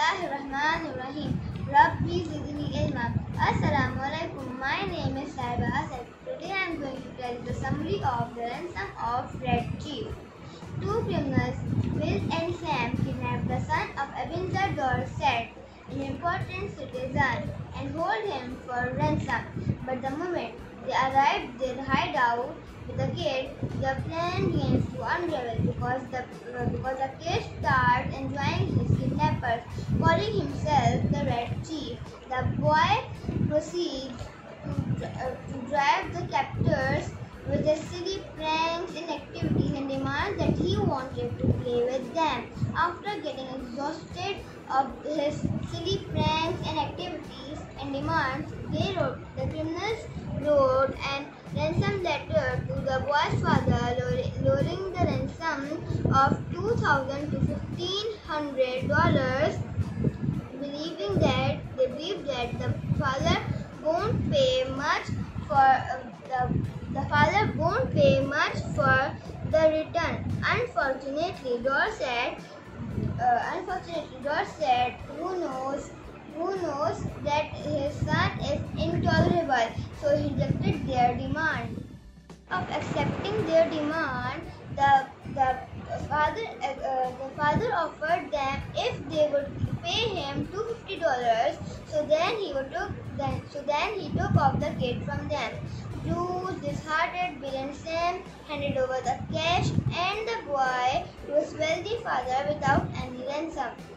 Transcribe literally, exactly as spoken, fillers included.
Bismillahirrahmanirrahim. Rabbi zidni ilma. Assalamualaikum. My name is Saiba Asad. Today I am going to tell the summary of the ransom of Red Chief. Two criminals, Will and Sam, kidnapped the son of Ebenezer Dorset, an important citizen, and hold him for ransom. But the moment they arrived their hideout with the kid, the plan begins to unravel because the uh, because the kid starts enjoying his kidnappers, calling himself the Red Chief. The boy proceeds to, uh, to drive the captors with his silly pranks and activities and demands that he wanted to play with them. After getting exhausted of his silly pranks and activities and demands, they wrote the criminals wrote an ransom letter to the boy's father, lowering the ransom of two thousand to fifteen hundred dollars, believing that they believe that the father won't pay much for uh, the the father won't pay much for the return. Unfortunately, Dorset, uh, unfortunately Dorset, who knows who knows that his son is intolerable, so he rejected their demand. Of accepting their demand, the the father uh, the father offered them if they would pay him two hundred fifty dollars. So then he would took then so then he took off the kid from them. Bruised, disheartened, Bill and Sam handed over the cash and the boy to his wealthy father without any ransom.